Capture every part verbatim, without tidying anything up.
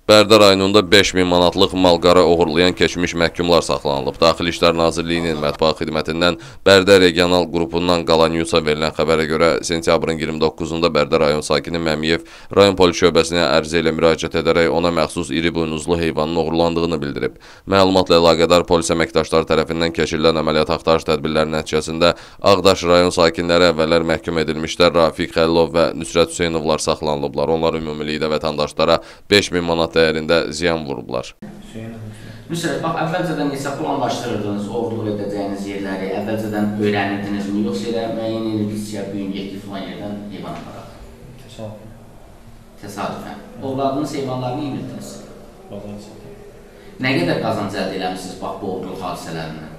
Bərdə rayonunda beş min manatlıq mal-qara oğurlayan keçmiş məhkumlar saxlanılıb. Daxili İşlər Nazirliyinin mətbuat xidmətindən Bərdə regional qrupundan Qala Newsa verilən xəbərə görə sentyabrın iyirmi doqquzunda Bərdə rayon sakini Məmiyev rayon polis şöbəsinə ərizə ilə müraciət edərək ona məxsus iri buynuzlu heyvanın oğurlandığını bildirib. Məlumatla əlaqədar polis əməkdaşları tərəfindən keçirilən əməliyyat axtarış tədbirləri nəticəsində Ağdaş rayon sakinləri əvvəllər məhkum edilmişlər. Rafiq Xəlilov və Nüsrət Hüseynovlar saxlanılıblar. Onlar ümumilikdə vətəndaşlara beş min manat dəyərində ziyan vurublar. Nüsrət, bax, əvvəlcədən neçə planlaşdırırdınız, oğurluq edəcəyiniz yerləri, əvvəlcədən öyrənirdinizmi, yoxsa elə müəyyən edirdiniz ki, bugün getdi filan yerdən heyvan aparaq? Təsadüfən. Təsadüfən. Oğurladığınız heyvanları nə edirdiniz? Qazanc əldə. Nə qədər qazanc əldə eləmişsiniz, bax, bu oğurluq hadisələrindən?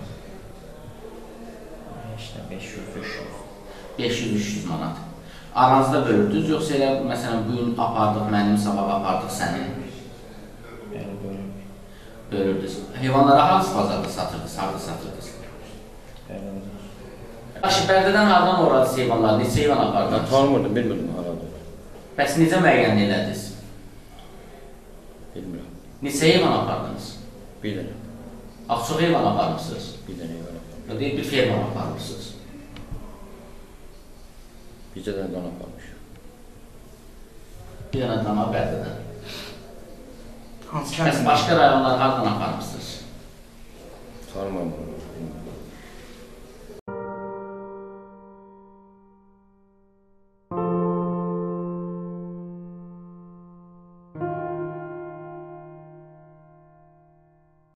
İşte beş yüz üç yüz. beş yüz üç yüz manat. Aranızda bölürdünüz, yoxsa elə, məsələn, bugün apardıq, mənim sabah apardıq sənin? Yəni bölürdük. Bölürdünüz. Heyvanlara hansı bazarda satırdınız, harada satırdınız? Bərdə. Yaxşı, Bərdədən hardan oradınız heyvanlar, neçə heyvan apardınız? Mən tanımırdım, bilmirdim harada. Bəs necə müəyyən elədiniz? Bilmirəm. Neçə heyvan apardınız? Bir dənə. Ax, çox heyvan aparmışsınız? Bir dənə heyvan aparmışım. Ya deyil, bir ferma aparmışsınız? Bircə dənə dan aparmışım. Bir dənə dana Bərdədən. Hansı Bəs başqa rayonlar hardan aparmışsınız? Tanımam bunu.